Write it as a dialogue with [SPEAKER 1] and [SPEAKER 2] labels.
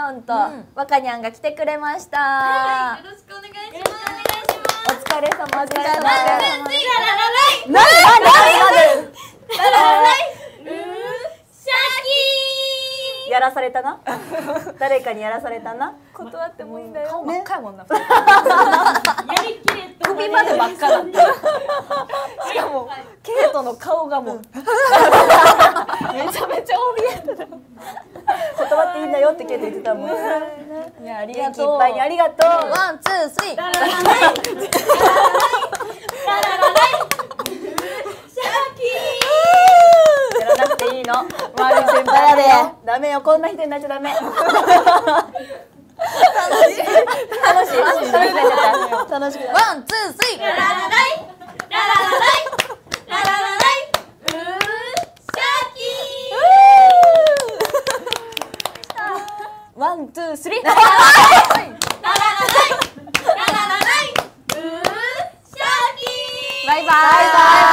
[SPEAKER 1] ゃんとわかにゃんが来てくれました。
[SPEAKER 2] よろしくお願いします。
[SPEAKER 1] お疲れ様、お疲れ様。やらされたな。誰かにやらされたな。断ってもいいんだよ。
[SPEAKER 3] 顔真っ赤やもんな。
[SPEAKER 2] やりきれた。
[SPEAKER 3] 首まで真っ赤だった。しかもケイトの顔がもうめちゃめちゃ怯えてた。
[SPEAKER 1] 断っていいんだよってケイト言ってたもん。
[SPEAKER 3] いや、ありが
[SPEAKER 1] 元気い
[SPEAKER 3] とう。
[SPEAKER 1] っぱいにありがとう。
[SPEAKER 3] ワン、ツー、スリー。
[SPEAKER 2] や
[SPEAKER 1] らなくていいの。
[SPEAKER 3] マリ先輩やで。
[SPEAKER 1] ダメよ、こんな人になっちゃダメ。楽しい。
[SPEAKER 3] 楽しく。ワン、ツー、スリー。ワン、ツー、スリー。バイバイ。